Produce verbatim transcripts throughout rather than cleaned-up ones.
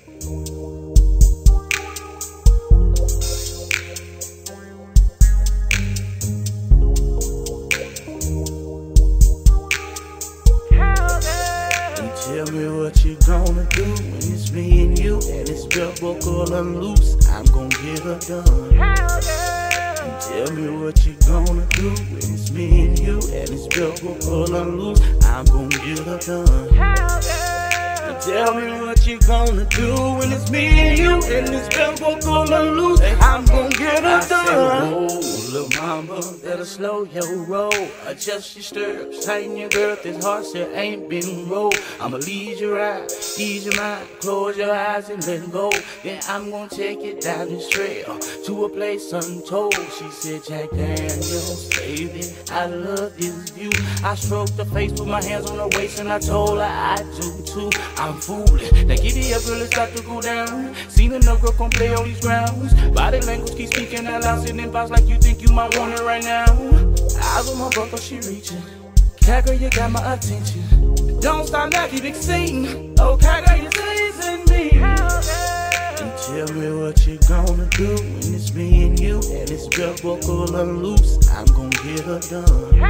Tell me what you gonna do when it's me and you and it's belt buckle unloose. I'm gonna get her done. And tell me what you gonna do when it's me and you and it's belt buckle unloose. I'm gonna get her done. And tell me what you gonna do when it's me and you and it's belt buckle unloose. I'm gonna get her done. Little mama, better slow your roll. Adjust your stirrups, tighten your girth. This horse here ain't been rolled. I'ma lead your ride, ease your mind, close your eyes and let go. Then I'm gonna take it down this trail to a place untold. She said, Jack Daniels, baby, I love this view. I stroked her face with my hands on her waist and I told her I do too. I'm fooling. Now get it up, girl, it's start to go down. Seen enough girl gon' play all these grounds. Body language keep speaking out loud, sitting in box like you think you might want it right now. Eyes on my buckle, she reaching. Cat girl, you got my attention. Don't stop now, keep exceeding. Oh, cat girl, you teasing me. And tell me what you gonna do when it's me and you and it's belt buckle unloose. I'm gonna get her done.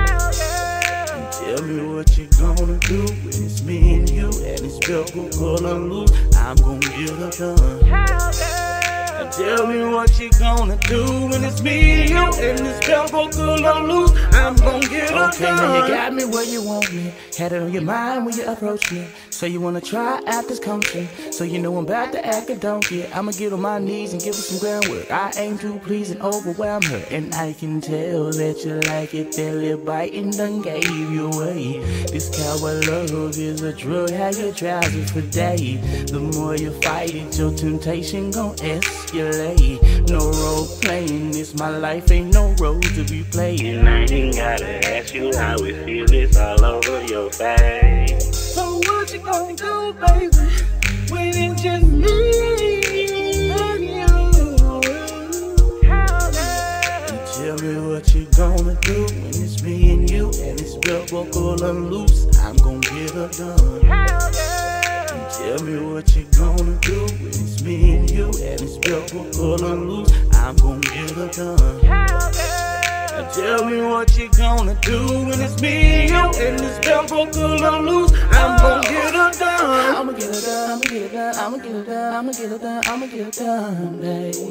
And tell me what you gonna do when it's me and you and it's belt buckle unloose. I'm gonna get her done. And tell me what you gonna do when it's me and you and this belt buckle unloose. I'm gonna get her okay, done. now you got me where you want me. Had it on your mind when you approach me. So you wanna try out this country. So you know I'm about to act a donkey. I'ma get on my knees and give her some groundwork. I aim to please and overwhelm her. And I can tell that you like it. That little biting done gave you away. This cowboy love is a drug. How you drowsy for days. The more you fight it, your temptation gon' escalate. No role playing, this my life, ain't no role to be played. And I ain't gotta ask you how it feels, it's all over your face. So what you gonna do, baby, when it's just me and you? And tell me what you gonna do when it's me and you and it's belt buckle unloose. I'm gonna get her done. And tell me what you gonna do when it's me and you and it's belt buckle unloose. I'm gonna get her done. And tell me what you gonna do when it's me and you and this belt buckle unloose. I'm gonna get her done. I'ma get her done, I'ma get her done, I'ma get her done, I'ma get her done, I'ma get her done,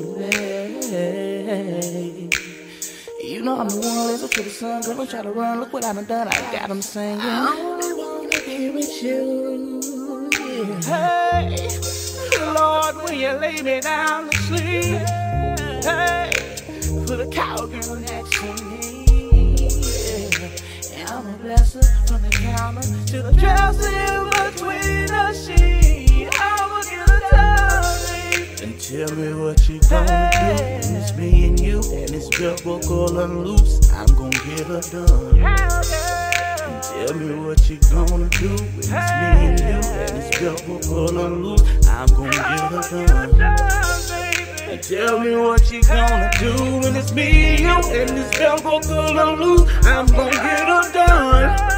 baby. You know I'm the one, listen to the sun, girl, don't try to run, look what I done done, I got them singing. I only wanna be with you, yeah. Hey, Lord, when you lay me down to sleep, hey, put a cowgirl next to me, yeah. And I'ma bless her from the counter to the dresser in between the sheets. I'ma get her done, baby. And tell me what you gonna do when it's me and you and it's belt buckle unloose. I'm gonna get her done. And tell me what you gonna do when it's me and you and it's belt buckle unloose. I'm gonna get her done. And tell me what you gonna do when it's me and you and this belt buckle unloose. I'm gonna get her done.